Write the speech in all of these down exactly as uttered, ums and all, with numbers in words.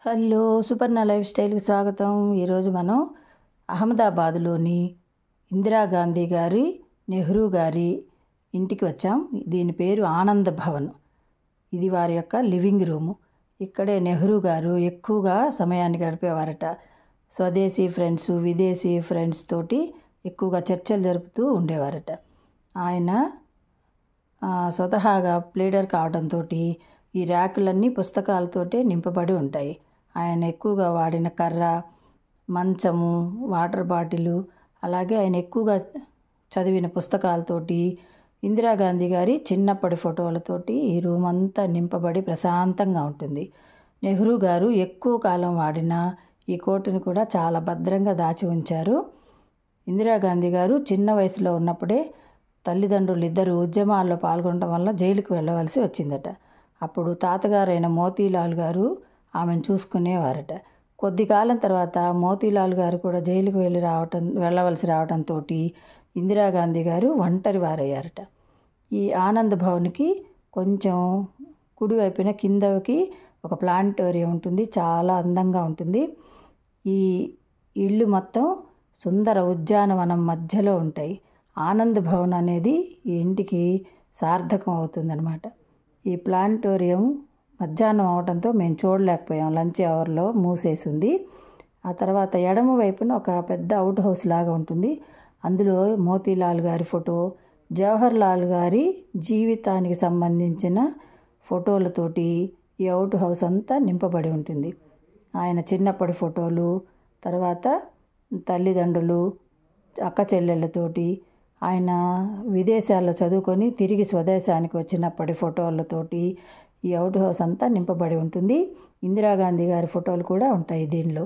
Hello Suparna life స్టైల్కి స్వాగతం. ఈరోజు మనం అహ్మదాబాద్లోని ఇందిరాగాంధీ గారి నెహ్రూ గారి ఇంటికి వచ్చాం. దీని పేరు ఆనంద్ భవన్. ఇది వారి యొక్క లివింగ్ రూము. ఇక్కడే నెహ్రూ గారు ఎక్కువగా సమయాన్ని గడిపేవారట. స్వదేశీ ఫ్రెండ్స్, విదేశీ ఫ్రెండ్స్ తోటి ఎక్కువగా చర్చలు జరుపుతూ ఉండేవారట. ఆయన స్వతహాగా ప్లేడర్ కావడంతో ఈ ర్యాకులన్నీ పుస్తకాలతోటే నింపబడి ఉంటాయి. ఆయన ఎక్కువగా వాడిన కర్ర, మంచము, వాటర్ బాటిలు, అలాగే ఆయన ఎక్కువగా చదివిన పుస్తకాలతోటి ఇందిరాగాంధీ గారి చిన్నప్పటి ఫోటోలతోటి ఈ రూమ్ అంతా నింపబడి ప్రశాంతంగా ఉంటుంది. నెహ్రూ గారు ఎక్కువ కాలం వాడిన ఈ కోటును కూడా చాలా భద్రంగా దాచి ఉంచారు. ఇందిరాగాంధీ గారు చిన్న వయసులో ఉన్నప్పుడే తల్లిదండ్రులు ఇద్దరు ఉద్యమాల్లో పాల్గొనడం వల్ల జైలుకు వెళ్ళవలసి వచ్చిందట. అప్పుడు తాతగారైన మోతీలాల్ గారు ఆమెను చూసుకునేవారట. కొద్ది కాలం తర్వాత మోతీలాల్ గారు కూడా జైలుకు వెళ్ళి రావటం వెళ్ళవలసి రావడంతో ఇందిరాగాంధీ గారు ఒంటరి వారయ్యారట. ఈ ఆనంద్ భవన్కి కొంచెం కుడివైపున కిందకి ఒక ప్లానిటోరియం ఉంటుంది. చాలా అందంగా ఉంటుంది. ఈ ఇల్లు మొత్తం సుందర ఉద్యానవనం మధ్యలో ఉంటాయి. ఆనంద్ భవన్ అనేది ఈ ఇంటికి సార్థకం అవుతుందన్నమాట. ఈ ప్లానిటోరియం మధ్యాహ్నం అవడంతో మేము చూడలేకపోయాం. లంచ్ అవర్లో మూసేసింది. ఆ తర్వాత ఎడమ వైపున ఒక పెద్ద అవుట్ హౌస్ లాగా ఉంటుంది. అందులో మోతీలాల్ గారి ఫోటో, జవహర్ లాల్ గారి జీవితానికి సంబంధించిన ఫోటోలతోటి ఈ అవుట్ హౌస్ అంతా నింపబడి ఉంటుంది. ఆయన చిన్నప్పటి ఫోటోలు, తర్వాత తల్లిదండ్రులు, అక్క చెల్లెళ్ళతోటి, ఆయన విదేశాల్లో చదువుకొని తిరిగి స్వదేశానికి వచ్చినప్పటి ఫోటోలతోటి ఈ అవుట్ హౌస్ అంతా నింపబడి ఉంటుంది. ఇందిరాగాంధీ గారి ఫోటోలు కూడా ఉంటాయి దీనిలో.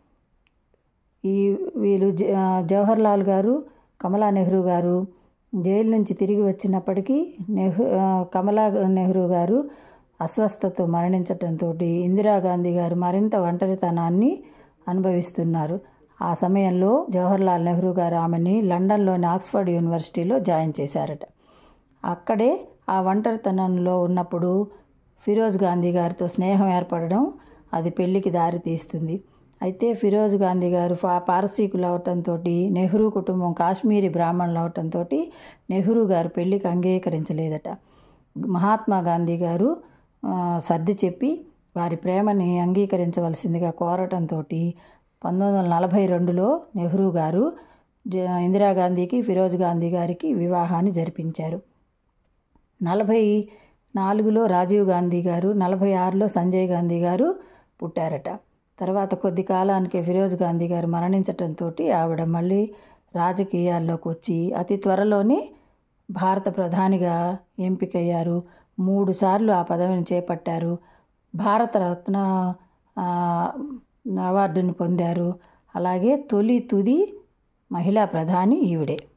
ఈ వీళ్ళు జవహర్ లాల్ గారు, కమలా నెహ్రూ గారు జైలు నుంచి తిరిగి వచ్చినప్పటికీ నెహ్రూ కమలా నెహ్రూ గారు అస్వస్థతతో మరణించడంతో ఇందిరాగాంధీ గారు మరింత ఒంటరితనాన్ని అనుభవిస్తున్నారు. ఆ సమయంలో జవహర్ లాల్ నెహ్రూ గారు ఆమెని లండన్లోని ఆక్స్ఫర్డ్ యూనివర్సిటీలో జాయిన్ చేశారట. అక్కడే ఆ ఒంటరితనంలో ఉన్నప్పుడు ఫిరోజ్ గాంధీ గారితో స్నేహం ఏర్పడడం అది పెళ్లికి దారి తీస్తుంది. అయితే ఫిరోజ్ గాంధీ గారు పారసీకులు అవటంతో, నెహ్రూ కుటుంబం కాశ్మీరీ బ్రాహ్మణులు అవటంతో నెహ్రూ గారు పెళ్లికి అంగీకరించలేదట. మహాత్మా గాంధీ గారు సర్ది చెప్పి వారి ప్రేమని అంగీకరించవలసిందిగా కోరటంతో పంతొమ్మిది వందల నలభై రెండులో నెహ్రూ గారు ఇందిరాగాంధీకి, ఫిరోజ్ గాంధీ గారికి వివాహాన్ని జరిపించారు. నలభై నాలుగులో రాజీవ్ గాంధీ గారు, నలభై ఆరులో సంజయ్ గాంధీ గారు పుట్టారట. తర్వాత కొద్ది కాలానికి ఫిరోజ్ గాంధీ గారు మరణించడంతో ఆవిడ మళ్ళీ రాజకీయాల్లోకి వచ్చి అతి త్వరలోనే భారత ప్రధానిగా ఎంపికయ్యారు. మూడు సార్లు ఆ పదవిని చేపట్టారు. భారతరత్న అవార్డును పొందారు. అలాగే తొలి తుది మహిళా ప్రధాని ఈవిడే.